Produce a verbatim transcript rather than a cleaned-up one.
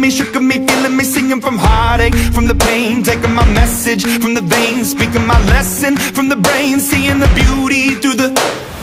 me, shook of me, feeling me, singing from heartache, from the pain, taking my message from the veins, speaking my lesson from the brain, seeing the beauty through the